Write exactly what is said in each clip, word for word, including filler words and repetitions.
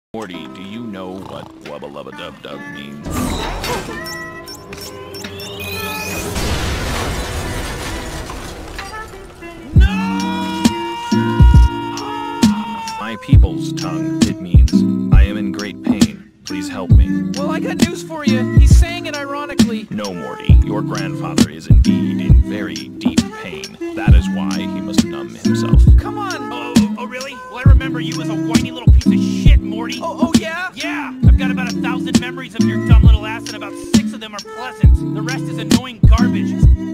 Morty, do you know what wubba lubba dub dub means? No! My people's tongue, it means, I am in great pain. Please help me. Well, I got news for you. He's saying it ironically. No, Morty, your grandfather is indeed in very deep pain. That is why he must numb himself. Come on. Oh, oh, oh, really? Well, I remember you as a whiny little piece of shit, Morty. Oh, oh yeah? Yeah, I've got about a thousand memories of your dumb little ass, and about six of them are pleasant. The rest is annoying garbage.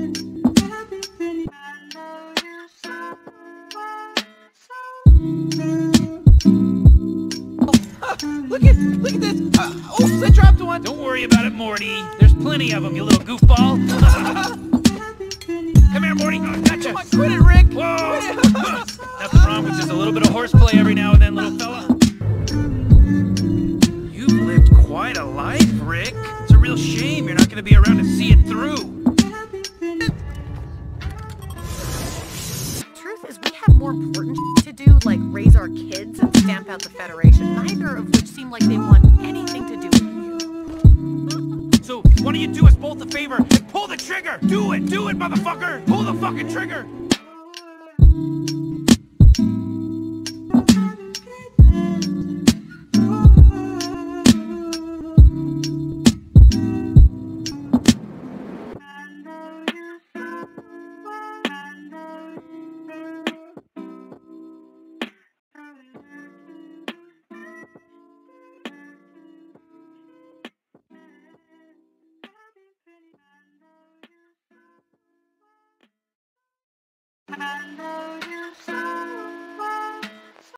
Look at, look at this! Uh, oops, I dropped one! Don't worry about it, Morty. There's plenty of them, you little goofball. Come here, Morty. Oh, gotcha. Come on, quit it, Rick! Whoa! Nothing wrong with just a little bit of horseplay every now and then, little fella. You've lived quite a life, Rick. It's a real shame you're not going to be around to see it through. Truth is, we have more important to do, like raise our kids and stamp out the Federation, neither of which seem like they want anything to do with you. So, why don't you do us both a favor and pull the trigger? Do it! Do it, motherfucker! Pull the fucking trigger! I know you